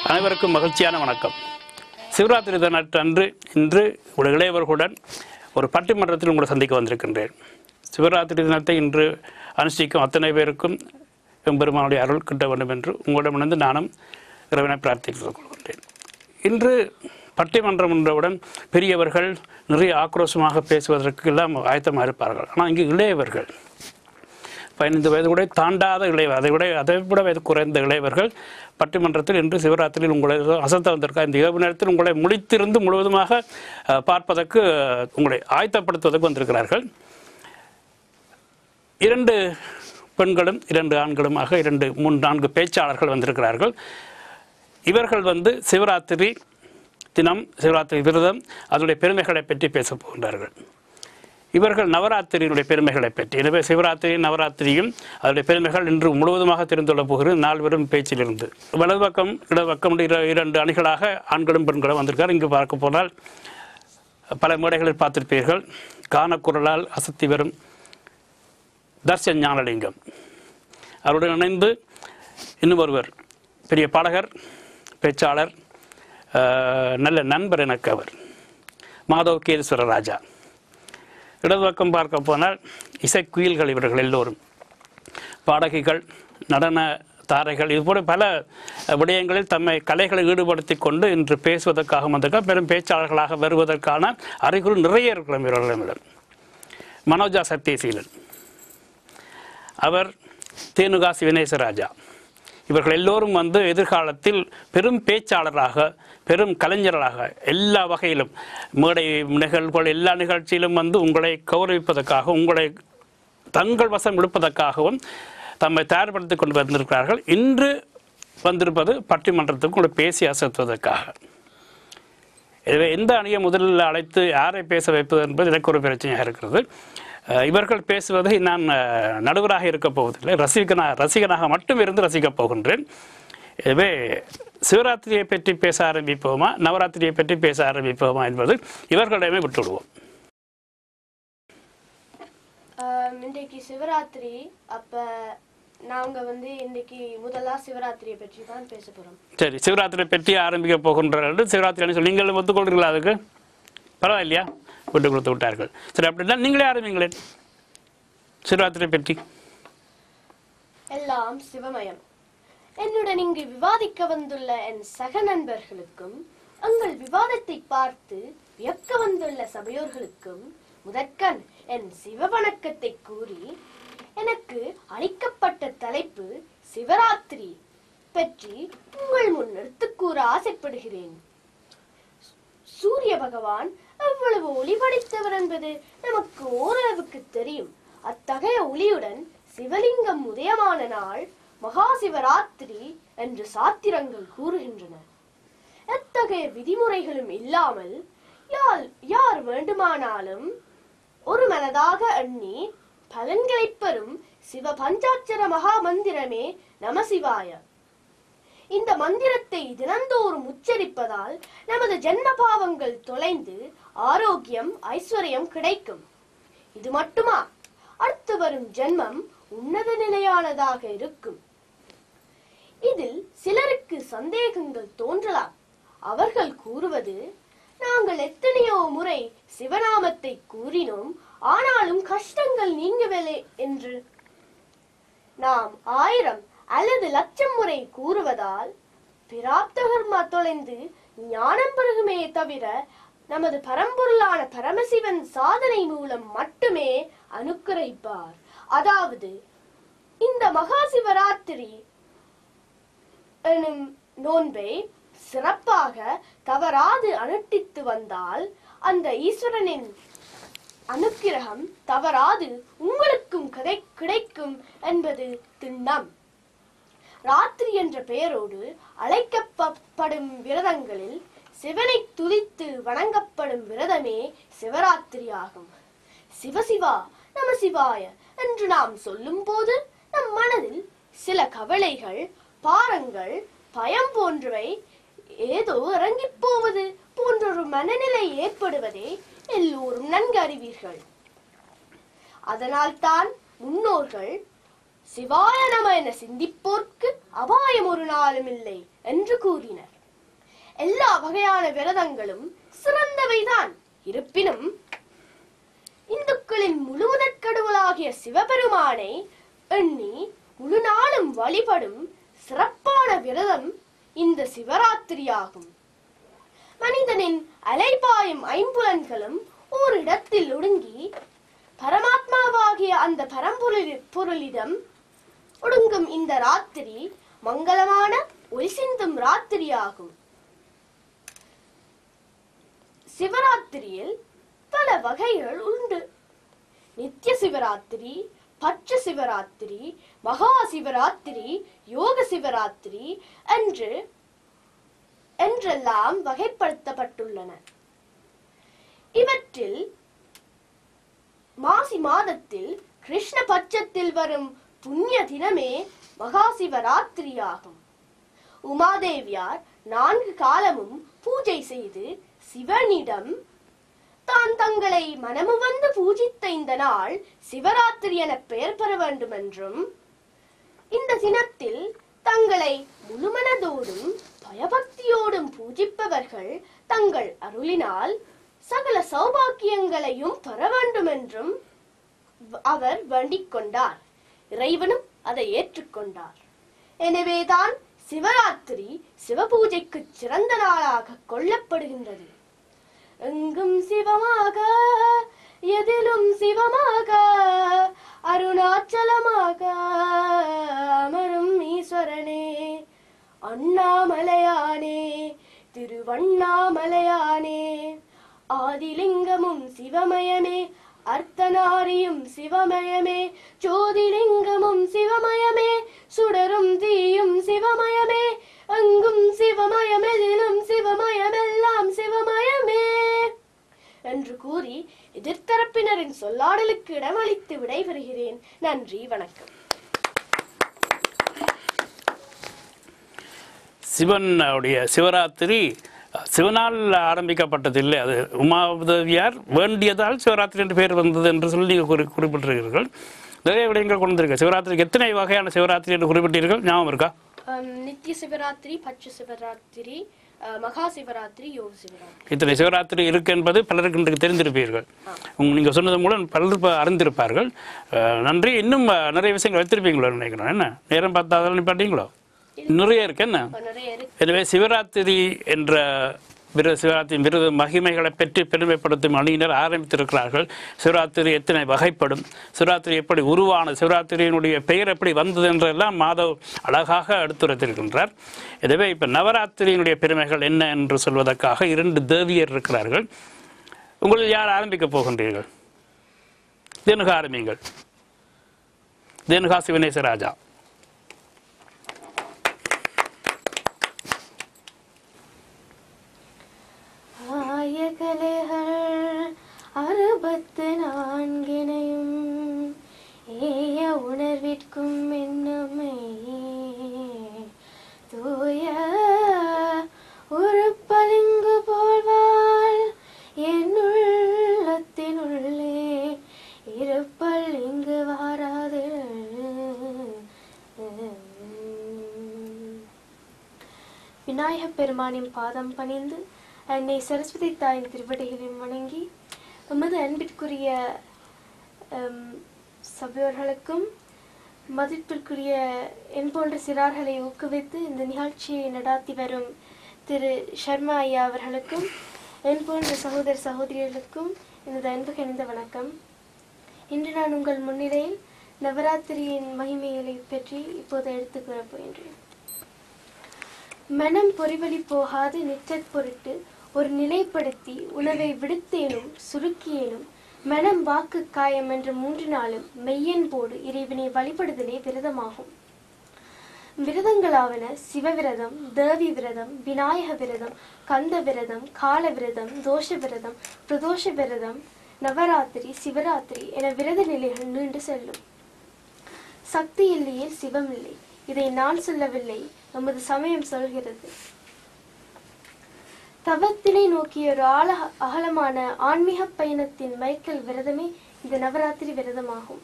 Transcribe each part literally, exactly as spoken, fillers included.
அனைவருக்கும் மகிழ்ச்சியான வணக்கம். சிவராத்திரி தினத்தன்று இன்று ஒரு இளையவர்களுடன் ஒரு பட்டிமன்றத்தில் உங்களை சந்திக்க வந்திருக்கின்றேன். சிவராத்திரி தினத்தை இன்று அனுஷ்டிக்கும் அத்தனை பேருக்கும் எம்பெருமானுடைய அருள் கிட்ட வேண்டும் என்று உங்களிடமிருந்து நானும் இறைவனை பிரார்த்தித்துக் கொள்கின்றேன். இன்று பட்டிமன்றம் என்றவுடன் பெரியவர்கள் நிறைய ஆக்ரோஷமாக பேசுவதற்கு எல்லாம் ஆயத்தமாக இருப்பார்கள். ஆனால் இங்கு இளையவர்கள், பதினைந்து வயது கூட தாண்டாத இளையவர், அதை விட அதை விட வயது குறைந்த இளையவர்கள் பட்டிமன்றத்தில் இன்று சிவராத்திரியில் உங்களை அசத்த வந்திருக்கார். இந்த இரவு நேரத்தில் உங்களை முடித்திருந்து முழுவதுமாக பார்ப்பதற்கு உங்களை ஆயத்தப்படுத்துவதற்கு வந்திருக்கிறார்கள். இரண்டு பெண்களும் இரண்டு ஆண்களுமாக இரண்டு மூன்று நான்கு பேச்சாளர்கள் வந்திருக்கிறார்கள். இவர்கள் வந்து சிவராத்திரி தினம், சிவராத்திரி விரதம், அதனுடைய பெருமைகளை பற்றி பேசப் போகின்றார்கள். இவர்கள் நவராத்திரியினுடைய பெருமைகளை பற்றி, எனவே சிவராத்திரி நவராத்திரியும் அதனுடைய பெருமைகள் இன்று முழுவதுமாக தெரிந்துள்ள போகிறது நால்வரும் பேச்சிலிருந்து. வலது பக்கம் இடது பக்கம் இரண்டு அணிகளாக ஆண்களும் பெண்களும் வந்திருக்கார். இங்கு பார்க்க போனால் பல மேடைகளில் பார்த்திருப்பீர்கள். கானக்குரலால் அசத்தி வரும் தர்சன் ஞானலிங்கம் அவருடன் இணைந்து இன்னும் ஒருவர் பெரிய பாடகர், பேச்சாளர், நல்ல நண்பர் எனக்கு அவர், மாதவ் கேதீஸ்வரராஜா. இடது பக்கம் பார்க்க போனால் இசைக்குயில்கள் இவர்கள் எல்லோரும், பாடகிகள், நடன தாரைகள், இதுபோல பல விடயங்களில் தம்மை கலைகளை ஈடுபடுத்தி கொண்டு இன்று பேசுவதற்காக வந்திருக்க பெரும் பேச்சாளர்களாக வருவதற்கான அறிகுறி நிறைய இருக்கிற இவர்களிடம். மனோஜா சத்தியசீலன், அவர் தேனுகா சிவனேசராஜா, இவர்கள் எல்லோரும் வந்து எதிர்காலத்தில் பெரும் பேச்சாளராக, பெரும் கலைஞர்களாக, எல்லா வகையிலும் மேடை நிகழ்வுகள் எல்லா நிகழ்ச்சியிலும் வந்து உங்களை கௌரவிப்பதற்காக, உங்களை தங்கள் வசம் எடுப்பதற்காகவும் தம்மை தயார்படுத்திக் கொண்டு வந்திருக்கிறார்கள். இன்று வந்திருப்பது பட்டிமன்றத்துக்கு உங்களை பேசி அசத்துவதற்காக. எனவே எந்த அணியை முதலில் அழைத்து யாரை பேச வைப்பது என்பது எனக்கு ஒரு பிரச்சனையாக இருக்கிறது. இவர்கள் பேசுவதை நான் நடுவராக இருக்கப் போவதில்லை, ரசிகனாக ரசிகனாக மட்டும் இருந்து ரசிக்கப் போகின்றேன். எனவே சிவராத்திரியை பற்றி பேச ஆரம்பிப்போமா, நவராத்திரியை பற்றி பேச ஆரம்பிப்போமா என்பது இவர்களிடமே விட்டுவிடுவோம். இன்றைக்கு சிவராத்திரி, அப்ப நாங்க வந்து இன்னைக்கு முதலா சிவராத்திரியை பற்றி தான் பேச போறோம். சரி, சிவராத்திரியை பற்றி ஆரம்பிக்க போகின்றார்கள். சிவராத்திரி சொல்லி நீங்கள் ஒத்துக்கொள்கிறீங்களா? அதுக்கு பரவாயில்லையா? விட்டு கொடுத்து விட்டார்கள். சரி, அப்படின்னா நீங்களே ஆரம்பிங்களேன் சிவராத்திரியை பற்றி. எல்லாம் சிவமயம். என்னுடன் இங்கு விவாதிக்க வந்துள்ள என் சக நண்பர்களுக்கும், எங்கள் விவாதத்தை பார்த்து வியக்க வந்துள்ள சபையோர்களுக்கும் முதற்கண் என் சிவ வணக்கத்தை கூறி, எனக்கு அளிக்கப்பட்ட தலைப்பு சிவராத்திரி பற்றி உங்கள் முன் எடுத்து கூற ஆசைப்படுகிறேன். சூரிய பகவான் எவ்வளவு ஒளி படைத்தவர் என்பது நமக்கு ஓரளவுக்கு தெரியும். அத்தகைய ஒளியுடன் சிவலிங்கம் உதயமான நாள் மகா சிவராத்திரி என்று சாத்திரங்கள் கூறுகின்றன. எத்தகைய விதிமுறைகளும் இல்லாமல் யார் யார் வேண்டுமானாலும் ஒரு மனதாக எண்ணி பலன்களை பெறும் சிவ பஞ்சாட்சர மகா மந்திரமே நமசிவாய. இந்த மந்திரத்தை தினந்தோறும் உச்சரிப்பதால் நமது ஜென்ம பாவங்கள் தொலைந்து ஆரோக்கியம், ஐஸ்வர்யம் கிடைக்கும். இது மட்டுமா, அடுத்து வரும் ஜென்மம் உன்னத நிலையானதாக இருக்கும். இதில் சிலருக்கு சந்தேகங்கள் தோன்றலாம். அவர்கள் கூறுவது, நாங்கள் எத்தனையோ முறை சிவநாமத்தை கூறினோம், ஆனாலும் கஷ்டங்கள் நீங்கவில்லை என்று. நாம் ஆயிரம் அல்லது லட்சம் முறை கூறுவதால் பிராப்தகர்மா தொலைந்து ஞானம் பெருகுமே தவிர நமது பரம்பொருளான பரமசிவன் சாதனை மூலம் மட்டுமே அனுக்கிரகிப்பார். அதாவது இந்த மகா சிவராத்திரி எனும் நோன்பை சிறப்பாக தவறாது அனுஷ்டித்து வந்தால் அந்த ஈஸ்வரனின் அனுக்கிரகம் தவறாது உங்களுக்கும் கிடைக்கும் என்பது திண்ணம். ராத்திரி என்ற பெயரோடு அழைக்கப்படும் விரதங்களில் சிவனை துதித்து வணங்கப்படும் விரதமே சிவராத்திரி ஆகும். சிவசிவா நம சிவாய என்று நாம் சொல்லும் போது நம் மனதில் சில கவலைகள், பாரங்கள், பயம் போன்றவை ஏதோ இறங்கி போவது போன்றொரு மனநிலை ஏற்படுவதை எல்லோரும் நன்கு அறிவீர்கள். அதனால்தான் முன்னோர்கள் சிவாய நம என சிந்திப்போர்க்கு அபாயம் ஒரு நாளும் இல்லை என்று கூறினர். எல்லா வகையான விரதங்களும் சிறந்தவைதான். இருப்பினும் இந்துக்களின் முழுமுதற் கடவுளாகிய சிவபெருமானை எண்ணி முழு நாளும் வழிபடும் சிறப்பான விரதம் இந்த சிவராத்திரியாகும். மனிதனின் அலைபாயும் ஐம்புலன்களும் ஓரிடத்தில் ஒடுங்கி பரமாத்மாவாகிய அந்த பரம்பொருள் பொருளிடம் ஒடுங்கும் இந்த ராத்திரி மங்களமான ஒளி சிந்தும் ராத்திரியாகும். சிவராத்திரியில் பல வகைகள் உண்டு. நித்திய சிவராத்திரி, பட்ச சிவராத்திரி, மகா சிவராத்திரி, யோக சிவராத்திரி என்று என்றெல்லாம் வகைப்படுத்தப்பட்டுள்ளன. இவற்றில் மாசி மாதத்தில் கிருஷ்ண பட்சத்தில் வரும் புண்ணிய தினமே மகா சிவராத்திரியாகும். உமாதேவியார் நான்கு காலமும் பூஜை செய்து சிவனிடம் தான் தங்களை மனமு வந்து பூஜித்த இந்த நாள் சிவராத்திரி என பெயர் பெற வேண்டும் என்றும், இந்த தினத்தில் தங்களை முழுமனதோடும் பயபக்தியோடும் பூஜிப்பவர்கள் தங்கள் அருளினால் சகல சௌபாக்கியங்களையும் பெற வேண்டும் என்றும் அவர் வேண்டிக் கொண்டார். இறைவனும் அதை ஏற்றுக்கொண்டார். எனவேதான் சிவராத்திரி சிவபூஜைக்கு சிறந்த நாளாக கொள்ளப்படுகின்றது. எங்கும் சிவமாக, எதிலும் சிவமாக, அருணாச்சலமாக அமரும் ஈஸ்வரனே, அண்ணாமலையானே, திருவண்ணாமலையானே, ஆதிலிங்கமும் சிவமயமே, அர்த்தநாரியும் சிவமயமே, ஜோதிலிங்கமும் சிவமயமே, சுடரும் தீயும் சிவமயமே, அங்கும் சிவமயம், எதிலும் சிவமயம், எல்லாம் சிவமயமே என்று கூறி எதிர்த்தரப்பினரின் சொல்லாடலுக்கு இடமளித்து விடைபெறுகிறேன். நன்றி, வணக்கம். சிவனுடைய சிவராத்திரி சிவனால் ஆரம்பிக்கப்பட்டதில்லை. அது உமாதேவியார் வேண்டியதால் சிவராத்திரி என்று பெயர் வந்தது என்று சொல்லி நீங்கள் குறி குறிப்பிட்டிருக்கிறீர்கள். நிறைய விடயங்கள் கொண்டு வந்திருக்க. சிவராத்திரிக்கு எத்தனை வகையான சிவராத்திரி என்று குறிப்பிட்டீர்கள்? ஞாபகம் இருக்கா? நித்திய சிவராத்திரி, பட்ச சிவராத்திரி, மகா சிவராத்திரி, யோக சிவராத்திரி. இத்தனை சிவராத்திரி இருக்கு என்பது பலருக்கு இன்றைக்கு தெரிந்திருப்பீர்கள். நீங்கள் சொன்னது மூலம் பலர் அறிந்திருப்பார்கள். நன்றி. இன்னும் நிறைய விஷயங்கள் வைத்திருப்பீங்களோ நினைக்கிறேன். என்ன நேரம் பார்த்தா அதெல்லாம் நிப்பாட்டீங்களோ? நிறைய இருக்கு. என்ன எனவே சிவராத்திரி என்ற விர சிவராத்திரி விருது மகிமைகளை பெற்று பெருமைப்படுத்தும் அணியினர் ஆரம்பித்திருக்கிறார்கள். சிவராத்திரி எத்தனை வகைப்படும், சிவராத்திரி எப்படி உருவான, சிவராத்திரியினுடைய பெயர் எப்படி வந்தது என்றெல்லாம் மாதவ் அழகாக எடுத்துரைத்திருக்கின்றார். எனவே இப்போ நவராத்திரியினுடைய பெருமைகள் என்ன என்று சொல்வதற்காக இரண்டு தேவியர் இருக்கிறார்கள். உங்களில் யார் ஆரம்பிக்கப் போகின்றீர்கள்? தேனுகா ஆரம்பிங்கள். தேனுகா சிவனேசராஜா. அறுபத்து நான்கினையும் ஏய உணர்விற்கும் என்னமே தூய உருப்பலிங்கு போல்வாள் என்னுள்ளத்தினுள்ளே இருப்பல் இங்கு வாராது. விநாயகப் பெருமானின் பாதம் பணிந்து அன்னை சரஸ்வதி தாயின் திருவடிகளையும் வணங்கி எமது அன்பிற்குரிய சபையோர்களுக்கும் மதிப்பிற்குரிய என் போன்ற சிறார்களை ஊக்குவித்து இந்த நிகழ்ச்சியை நடாத்தி வரும் திரு ஷர்மா ஐயா அவர்களுக்கும் என் போன்ற சகோதர சகோதரிகளுக்கும் எனது அன்பு கணிந்த வணக்கம். இன்று நான் உங்கள் முன்னிலையில் நவராத்திரியின் மகிமைகளை பற்றி இப்போது எடுத்துக் கூறப் போகின்றேன். மனம் பொறிவழி போகாது நிற்றற் பொருட்டு ஒரு நிலைப்படுத்தி உணவை விடுத்தேனும் சுருக்கியேனும் மனம் வாக்கு காயம் என்ற மூன்று நாளும் மெய்யன்போடு இறைவனை வழிபடுதலே விரதமாகும். விரதங்களாவன சிவவிரதம், தேவி விரதம், விநாயக விரதம், கந்த விரதம், கால விரதம், தோஷ விரதம், பிரதோஷ விரதம், நவராத்திரி, சிவராத்திரி என விரத நிலைகள் நீண்டு செல்லும். சக்தி இல்லையே சிவம் இல்லை. இதை நான் சொல்லவில்லை, நமது சமயம் சொல்கிறது. தவத்தினை நோக்கிய ஒரு ஆழ அகலமான ஆன்மீக பயணத்தின் மைக்கேல் விரதமே இந்த நவராத்திரி விரதமாகும்.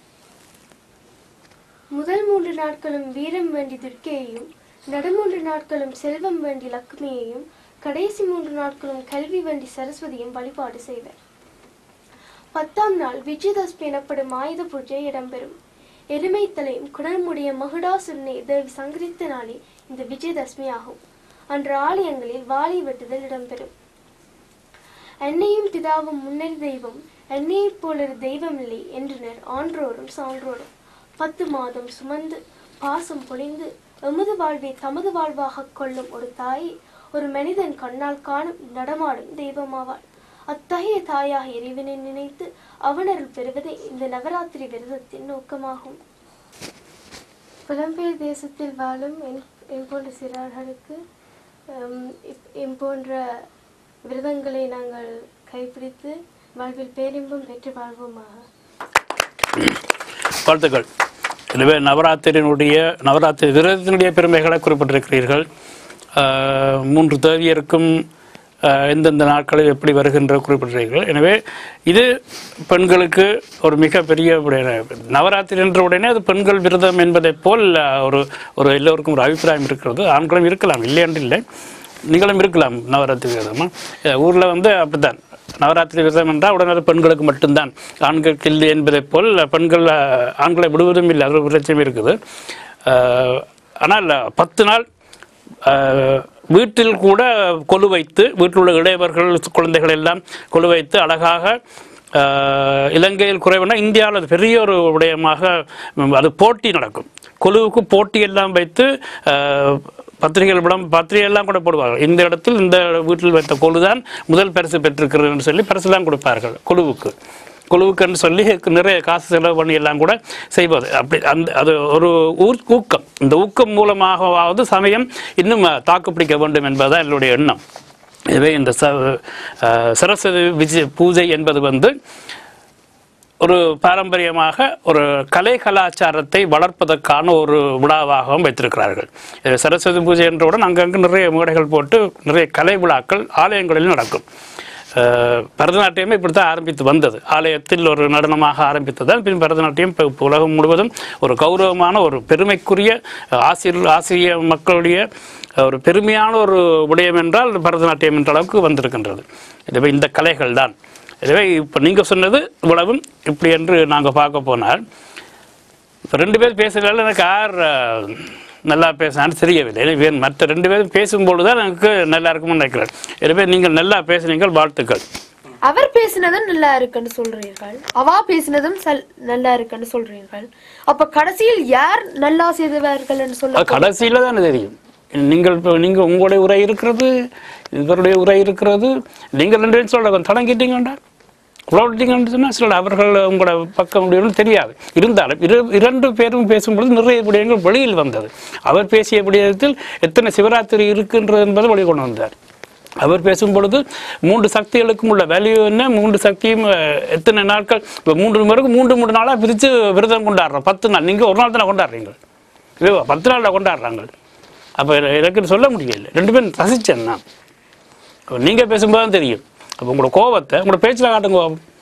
முதல் மூன்று நாட்களும் வீரம் வேண்டி துர்க்கையையும், நடுமூன்று நாட்களும் செல்வம் வேண்டி லக்ஷ்மியையும், கடைசி மூன்று நாட்களும் கல்வி வண்டி சரஸ்வதியும் வழிபாடு செய்வர். பத்தாம் நாள் விஜயதசமி எனப்படும் ஆயுத பூஜை இடம்பெறும். எருமை தலையும் குடமுடைய மகுடாசுரனை தேவி சங்கரித்த நாளே இந்த விஜயதசமி ஆகும். அன்று ஆலயங்களில் வாளை வெட்டுதல் இடம்பெறும். அன்னையும் பிதாவும் முன்னறி தெய்வம், அன்னையைப் போலொரு தெய்வம் இல்லை என்றனர் ஆன்றோரும் சான்றோரும். பத்து மாதம் சுமந்து பாசம் பொழிந்து எமது வாழ்வை தமது வாழ்வாக கொள்ளும் ஒரு தாயை ஒரு மனிதன் கண்ணால் காணும் நடமாடும் தெய்வமாவாள். அத்தகைய தாயாக இறைவனை நினைத்து அவனருள் பெறுவதே இந்த நவராத்திரி விரதத்தின் நோக்கமாகும். புலம்பெயர் தேசத்தில் வாழும் என் என் போன்ற சிறார்களுக்கு என் போன்ற விரதங்களை நாங்கள் கைப்பிடித்து வாழ்வில் பேரின்பம் பெற்று வாழ்வோமாக. வாழ்த்துக்கள். எனவே நவராத்திரியினுடைய நவராத்திரி விரதத்தினுடைய பெருமைகளை குறிப்பிட்டிருக்கிறீர்கள். மூன்று தேவியருக்கும் எந்தெந்த நாட்களில் எப்படி வருகின்ற குறிப்பிட்டிருக்கிறீர்கள். எனவே இது பெண்களுக்கு ஒரு மிகப்பெரிய நவராத்திரி என்ற உடனே அது பெண்கள் விரதம் என்பதை போல் ஒரு ஒரு எல்லோருக்கும் ஒரு அபிப்பிராயம் இருக்கிறது. ஆண்களும் இருக்கலாம், இல்லை என்று இல்லை, நீங்களும் இருக்கலாம் நவராத்திரி விரதமாக. ஊரில் வந்து அப்படித்தான், நவராத்திரி விரதம் என்றால் உடனே அது பெண்களுக்கு மட்டும்தான், ஆண்களுக்கு இல்லை என்பதை போல் பெண்கள் ஆண்களை விடுவதும் இல்லை, அது ஒரு பிரச்சனையும் இருக்குது. ஆனால் பத்து நாள் வீட்டில் கூட கொலு வைத்து, வீட்டில் உள்ள இளையவர்கள் குழந்தைகள் எல்லாம் கொலு வைத்து அழகாக, இலங்கையில் குறைவுனா இந்தியாவில் அது பெரிய ஒரு விடயமாக அது போட்டி நடக்கும். கொலுவுக்கு போட்டி எல்லாம் வைத்து பத்திரிகைகள் படம் பத்திரிகையெல்லாம் கூட போடுவார்கள். இந்த இடத்தில் இந்த வீட்டில் வைத்த கொலுதான் முதல் பரிசு பெற்றிருக்கிறதுன்னு சொல்லி பரிசுலாம் கொடுப்பார்கள் கொலுவுக்கு. குழுவுக்குன்னு சொல்லி நிறைய காசு செலவு பண்ணி எல்லாம் கூட செய்வது. அப்படி அந்த அது ஒரு ஊர் ஊக்கம். இந்த ஊக்கம் மூலமாகவாவது சமயம் இன்னும் தாக்குப்பிடிக்க வேண்டும் என்பதுதான் என்னுடைய எண்ணம். எனவே இந்த ச சரஸ்வதி விஜய பூஜை என்பது வந்து ஒரு பாரம்பரியமாக ஒரு கலை கலாச்சாரத்தை வளர்ப்பதற்கான ஒரு விழாவாகவும் வைத்திருக்கிறார்கள். சரஸ்வதி பூஜை என்றவுடன் அங்கங்கு நிறைய மேடைகள் போட்டு நிறைய கலை விழாக்கள் ஆலயங்களில் நடக்கும். பரதநாட்டியமே இப்படித்தான் ஆரம்பித்து வந்தது. ஆலயத்தில் ஒரு நடனமாக ஆரம்பித்ததால் பின் பரதநாட்டியம் இப்போ உலகம் முழுவதும் ஒரு கௌரவமான ஒரு பெருமைக்குரிய ஆசிரியர் ஆசிரிய மக்களுடைய ஒரு பெருமையான ஒரு விடயம் என்றால் பரதநாட்டியம் என்ற அளவுக்கு வந்திருக்கின்றது. எனவே இந்த கலைகள் தான். எனவே இப்போ நீங்கள் சொன்னது இவ்வளவும் இப்படி என்று நாங்கள் பார்க்க போனால், இப்போ ரெண்டு பேர் பேசுகிறதால எனக்கு யார் நல்லா பேசினான்னு தெரியவில்லை. எனவே மற்ற ரெண்டு பேரும் பேசும்பொழுது தான் எனக்கு நல்லா இருக்கும்னு நினைக்கிறேன். எனவே நீங்கள் நல்லா பேசுனீங்கள், வாழ்த்துக்கள். அவர் பேசினதும் நல்லா இருக்குன்னு சொல்றீர்கள், அவா பேசினதும் நல்லா இருக்குன்னு சொல்றீர்கள். அப்ப கடைசியில் யார் நல்லா செய்தவர்கள் சொல்ல கடைசியில தானே தெரியும். நீங்கள் இப்போ நீங்கள் உங்களுடைய உரை இருக்கிறது, இவருடைய உரை இருக்கிறது, நீங்கள் ரெண்டு பேரும் சொல்ல தொடங்கிட்டீங்கண்டா குளோட்டிங்கன்னு சொன்னால் சில அவர்கள் உங்களோட பக்கம் முடியும்னு தெரியாது. இருந்தாலும் இரு இரண்டு பேரும் பேசும்பொழுது நிறைய விடயங்கள் வெளியில் வந்தது. அவர் பேசிய விடயத்தில் எத்தனை சிவராத்திரி இருக்குன்றது என்பதை வெளியே கொண்டு வந்தார். அவர் பேசும்பொழுது மூன்று சக்திகளுக்கும் உள்ள வேல்யூ என்ன, மூன்று சக்தியும் எத்தனை நாட்கள், இப்போ மூன்று பேருக்கு மூன்று மூன்று நாளாக பிரித்து விரதம் கொண்டாடுறோம். பத்து நாள் நீங்கள் ஒரு நாள் தானே கொண்டாடுறீங்க, இல்லைவா? பத்து நாளில் கொண்டாடுறாங்க. அப்போ எனக்கு சொல்ல முடியல, ரெண்டு பேரும் ரசித்தேன் நான். நீங்கள் பேசும்போது தான் தெரியும். அப்போ உங்களோட கோபத்தை உங்களோட பேச்சில் காட்டுங்க.